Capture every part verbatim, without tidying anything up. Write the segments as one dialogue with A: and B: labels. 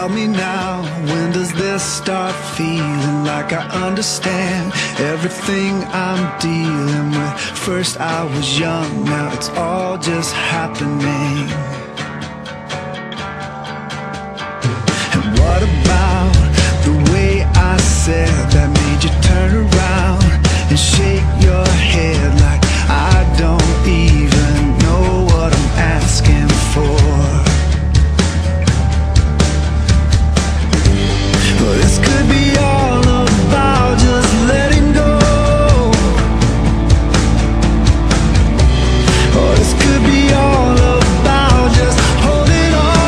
A: Tell me now, when does this start feeling like I understand everything I'm dealing with? First I was young, now it's all just happening. And what about the way I said that made you turn around and shake your head like I don't even know what I'm asking for? Well, this could be all about just letting go. Or this could be all about just holding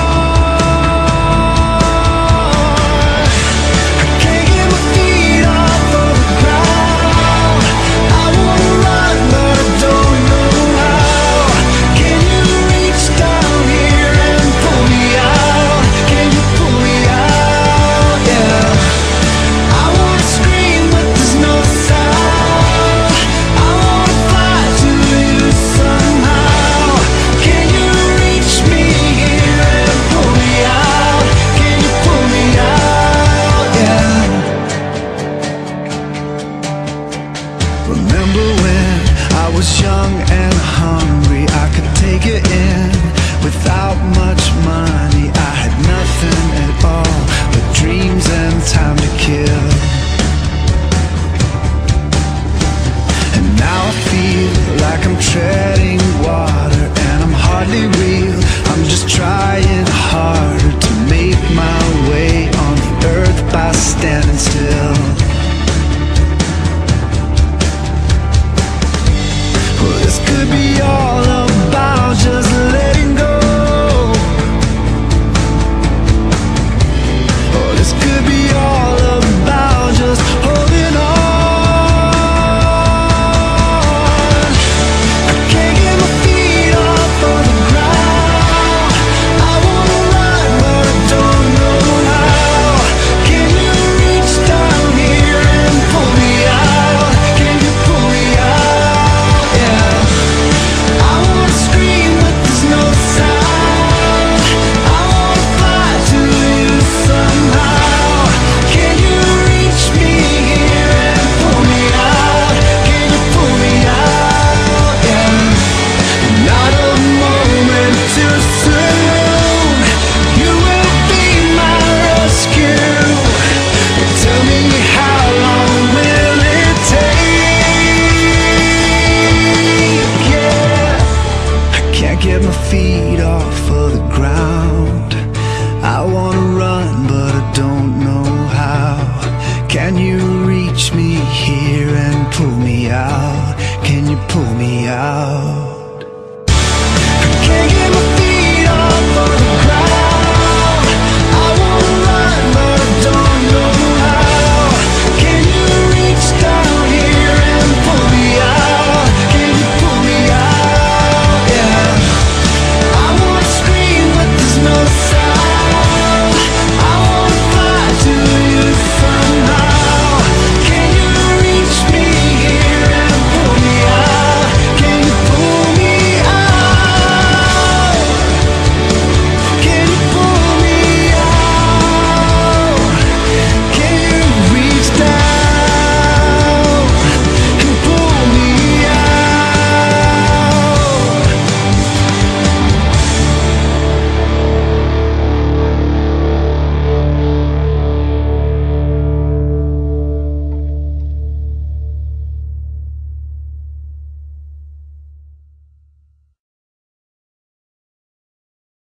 A: on. I can't get my feet off of the ground. I wanna run, but I don't know how. Can you reach down here and pull me out? Can you pull me out? Yeah. I wanna scream, but there's no sound. I wanna fly to you somehow. Can you reach me here and pull me out? Can you pull me out? Yeah. Remember when I was young and hungry, I could take it in without much money. I had nothing at all but dreams and time to kill. And now I feel like I'm treading water and I'm hardly real. I'm just trying harder to make my way on the earth by standing still. Well, this could be all about just letting go. Or this could be all about just holding on. I can't get my feet off of the ground. I wanna run, but I don't know how. Can you reach down here and pull me out? Can you pull me out? Yeah. I wanna scream, but there's no sound. I wanna fly to you somehow. Can you reach me here and pull me out? Can you pull me out? Yeah. Not a moment too soon. You will be my rescue. But tell me, how long will it take? Yeah. I can't get my feet off of the ground. I wanna run, but I don't know how. Can you reach me here and pull me out? Can you pull me out?